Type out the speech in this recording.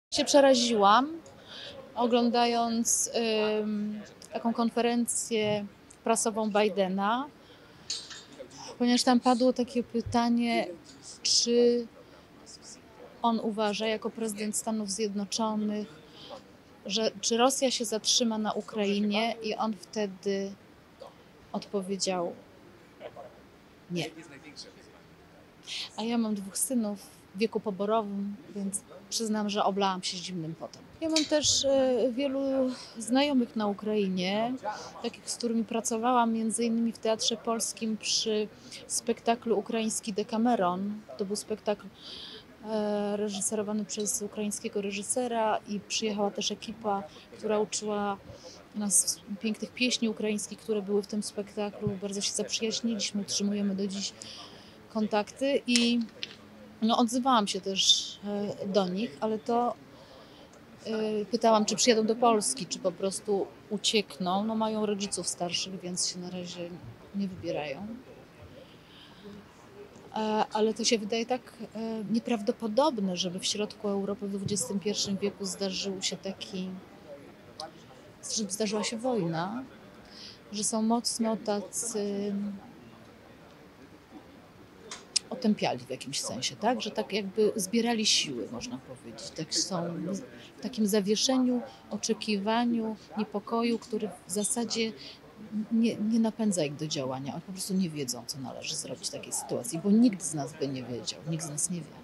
Się przeraziłam, oglądając taką konferencję prasową Bidena, ponieważ tam padło takie pytanie, czy on uważa jako prezydent Stanów Zjednoczonych, że czy Rosja się zatrzyma na Ukrainie, i on wtedy odpowiedział nie. A ja mam 2 synów w wieku poborowym, więc przyznam, że oblałam się zimnym potem. Ja mam też wielu znajomych na Ukrainie, takich, z którymi pracowałam, między innymi w Teatrze Polskim przy spektaklu Ukraiński Decameron. To był spektakl reżyserowany przez ukraińskiego reżysera i przyjechała też ekipa, która uczyła nas pięknych pieśni ukraińskich, które były w tym spektaklu. Bardzo się zaprzyjaźniliśmy, utrzymujemy do dziś kontakty i odzywałam się też do nich, ale to pytałam, czy przyjadą do Polski, czy po prostu uciekną. No, mają rodziców starszych, więc się na razie nie wybierają. Ale to się wydaje tak nieprawdopodobne, żeby w środku Europy w XXI wieku zdarzyła się wojna, że są mocno tacy otępiali w jakimś sensie, tak? Że tak jakby zbierali siły, można powiedzieć. Tak są w takim zawieszeniu, oczekiwaniu, niepokoju, który w zasadzie nie napędza ich do działania. Oni po prostu nie wiedzą, co należy zrobić w takiej sytuacji, bo nikt z nas by nie wiedział, nikt z nas nie wie.